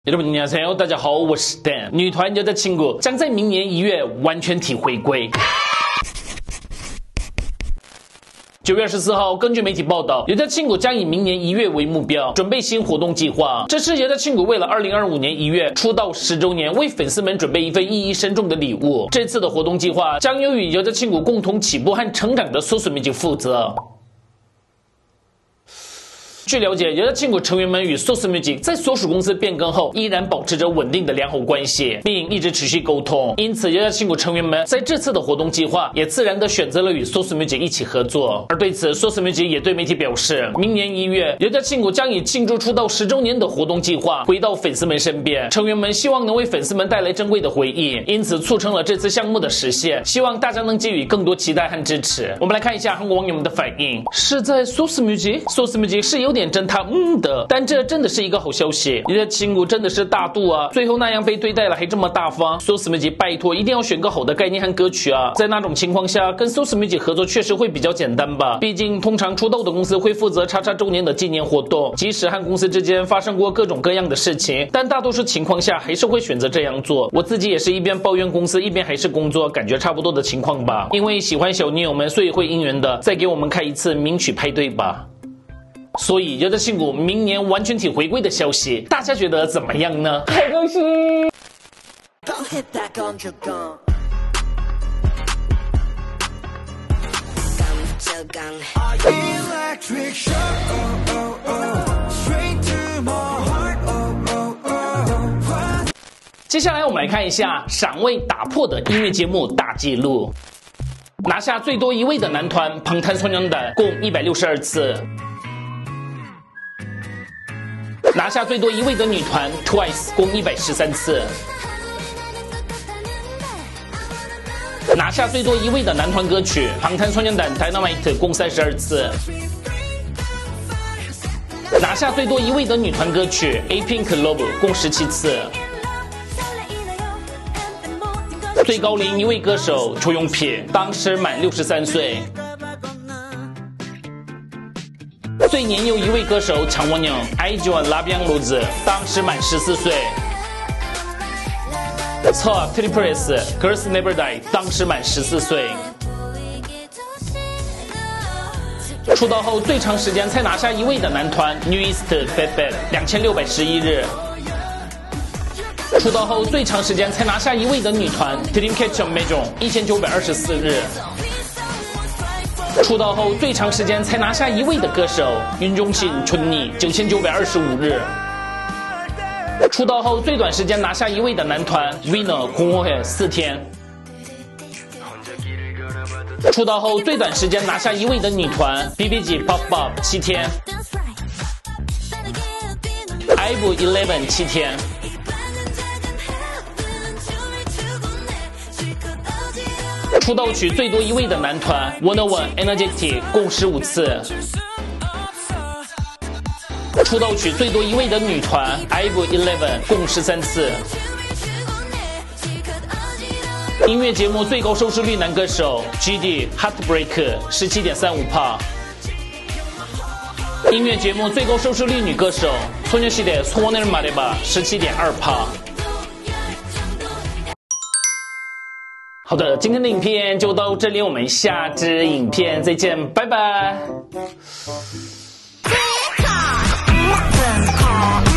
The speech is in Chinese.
여러분 안녕하세요，大家好，我是 Dan。女团有的친구将在明年1月完全体回归。9月14号，根据媒体报道，有的친구将以明年1月为目标，准备新活动计划。这是有的친구为了2025年1月出道10周年，为粉丝们准备一份意义深重的礼物。这次的活动计划将由与有的친구共同起步和成长的소스뮤직负责。据了解，有的친구成员们与소스뮤직在所属公司变更后，依然保持着稳定的良好关系，并一直持续沟通。因此，有的친구成员们在这次的活动计划也自然地选择了与소스뮤직一起合作。而对此，source也对媒体表示，明年1月，有的친구将以庆祝出道10周年的活动计划回到粉丝们身边。成员们希望能为粉丝们带来珍贵的回忆，因此促成了这次项目的实现。希望大家能给予更多期待和支持。我们来看一下韩国网友们的反应。是在source是有点真他的，但这真的是一个好消息。你的친구真的是大度啊，最后那样被对待了还这么大方。source拜托一定要选个好的概念和歌曲啊。在那种情况下，跟source合作确实会比较简单吧，毕竟通常出道的公司会负责叉周年的纪念活动，即使和公司之间发生过各种各样的事情，但大多数情况下还是会选择这样做。我自己也是一边抱怨公司一边还是工作，感觉差不多的情况吧。因为喜欢小女友们，所以会应援的，再给我们开一次名曲派对吧。所以有的친구明年完全体回归的消息，大家觉得怎么样呢？好高兴！接下来我们来看一下赏味打破的音乐节目大纪录。拿下最多1位的男团방탄소년단共162次。拿下最多1位的女团 TWICE 共113次，拿下最多1位的男团歌曲방탄소년단 Dynamite 共32次，拿下最多1位的女团歌曲 A-Pink Love 共17次，最高龄1位歌手조용필当时满63岁。最年幼1位歌手장원영 아이즈원 라비앙 로즈当时满14岁。侧 Triple S Girls Never Die 当时满14岁。出道后最长时间才拿下1位的男团 New East Bad Bad 2611日。出道后最长时间才拿下1位的女团 Dreamcatcher Major 1924日。出道后最长时间才拿下1位的歌手윤종신 촌니 9925日。出道后最短时间拿下1位的男团 Winner 공허해4天。出道后最短时间拿下1位的女团 BBG Pop Pop 7天。IVE 11 7天。出道曲最多1位的男团 101 Energetic 共15次。出道曲最多1位的女团 IVE 11共13次。音乐节目最高收视率男歌手 GD Heartbreak 17.35%。音乐节目最高收视率女歌手소녀시대 소원을 말해봐 17.2%。好的，今天的影片就到这里，我们下支影片再见，拜拜。